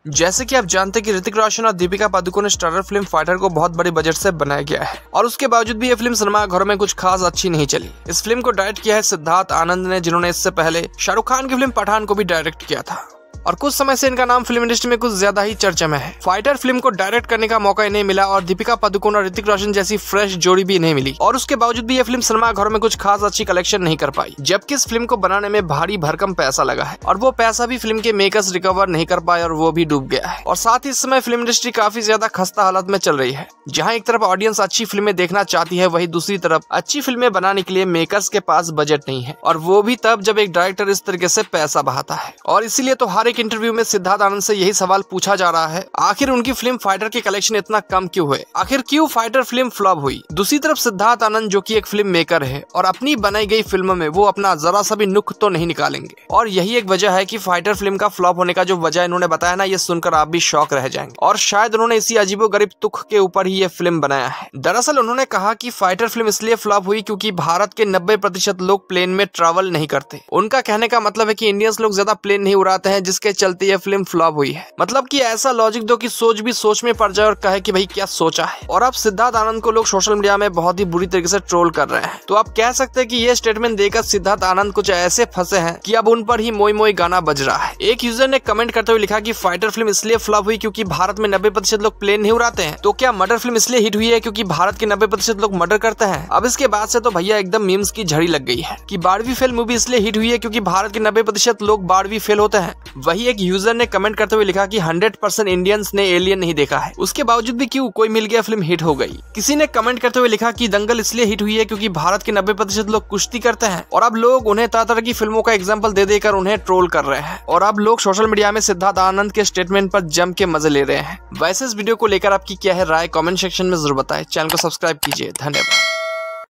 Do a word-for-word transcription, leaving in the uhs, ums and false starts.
जैसे कि आप जानते हैं कि ऋतिक रोशन और दीपिका पादुकोण स्टारर फिल्म फाइटर को बहुत बड़े बजट से बनाया गया है और उसके बावजूद भी ये फिल्म सिनेमाघरों में कुछ खास अच्छी नहीं चली। इस फिल्म को डायरेक्ट किया है सिद्धार्थ आनंद ने, जिन्होंने इससे पहले शाहरुख खान की फिल्म पठान को भी डायरेक्ट किया था और कुछ समय से इनका नाम फिल्म इंडस्ट्री में कुछ ज्यादा ही चर्चा में है। फाइटर फिल्म को डायरेक्ट करने का मौका इन्हें मिला और दीपिका पादुकोण और ऋतिक रोशन जैसी फ्रेश जोड़ी भी इन्हें मिली और उसके बावजूद भी ये फिल्म सिनेमाघरों में कुछ खास अच्छी कलेक्शन नहीं कर पाई, जबकि इस फिल्म को बनाने में भारी भरकम पैसा लगा है और वो पैसा भी फिल्म के मेकर्स रिकवर नहीं कर पाए और वो भी डूब गया है। और साथ ही इस समय फिल्म इंडस्ट्री काफी ज्यादा खस्ता हालत में चल रही है, जहाँ एक तरफ ऑडियंस अच्छी फिल्में देखना चाहती है, वही दूसरी तरफ अच्छी फिल्में बनाने के लिए मेकर्स के पास बजट नहीं है, और वो भी तब जब एक डायरेक्टर इस तरीके से पैसा बहाता है। और इसीलिए तो हर एक इंटरव्यू में सिद्धार्थ आनंद से यही सवाल पूछा जा रहा है, आखिर उनकी फिल्म फाइटर के कलेक्शन इतना कम क्यों हुए, आखिर क्यों फाइटर फिल्म फ्लॉप हुई। दूसरी तरफ सिद्धार्थ आनंद जो कि एक फिल्म मेकर है और अपनी बनाई गई फिल्म में वो अपना जरा सा भी नुक्स तो नहीं निकालेंगे, और यही एक वजह है कि फाइटर फिल्म का फ्लॉप होने का जो वजह इन्होंने बताया ना, ये सुनकर आप भी शॉक रह जाएंगे। और शायद उन्होंने इसी अजीबोगरीब तुक के ऊपर ही ये फिल्म बनाया है। दरअसल उन्होंने कहा कि फाइटर फिल्म इसलिए फ्लॉप हुई क्योंकि भारत के नब्बे प्रतिशत लोग प्लेन में ट्रैवल नहीं करते। उनका कहने का मतलब है कि इंडियंस लोग ज्यादा प्लेन नहीं उड़ाते हैं, जिसके चलते ये फिल्म फ्लॉप हुई है। मतलब कि ऐसा लॉजिक दो कि सोच भी सोच में पड़ जाए और कहे कि भाई क्या सोचा है। और अब सिद्धार्थ आनंद को लोग सोशल मीडिया में बहुत ही बुरी तरीके से ट्रोल कर रहे हैं, तो आप कह सकते हैं कि ये स्टेटमेंट देकर सिद्धार्थ आनंद कुछ ऐसे फंसे हैं कि अब उन पर ही मोई मोई गाना बज रहा है। एक यूजर ने कमेंट करते हुए लिखा कि फाइटर फिल्म इसलिए फ्लॉप हुई क्योंकि भारत में नब्बे प्रतिशत लोग प्लेन नहीं उड़ाते हैं, तो क्या मर्डर फिल्म इसलिए हिट हुई है क्योंकि भारत के नब्बे प्रतिशत लोग मर्डर करते हैं। अब इसके बाद से तो भैया एकदम मीम्स की झड़ी लग गई है कि बारहवीं फेल मूवी इसलिए हिट हुई है क्योंकि भारत के नब्बे प्रतिशत लोग बारहवीं फेल होते हैं। वही एक यूजर ने कमेंट करते हुए लिखा कि हंड्रेड परसेंट इंडियंस ने एलियन नहीं देखा है, उसके बावजूद भी क्यों कोई मिल गया फिल्म हिट हो गई। किसी ने कमेंट करते हुए लिखा कि दंगल इसलिए हिट हुई है क्योंकि भारत के नब्बे प्रतिशत लोग कुश्ती करते हैं। और अब लोग उन्हें तरह तरह की फिल्मों का एग्जाम्पल दे देकर उन्हें ट्रोल कर रहे हैं और अब लोग सोशल मीडिया में सिद्धार्थ आनंद के स्टेटमेंट पर जम के मजे ले रहे हैं। वैसे इस वीडियो को लेकर आपकी क्या है राय, कमेंट सेक्शन में जरूर बताएं। चैनल को सब्सक्राइब कीजिए। धन्यवाद।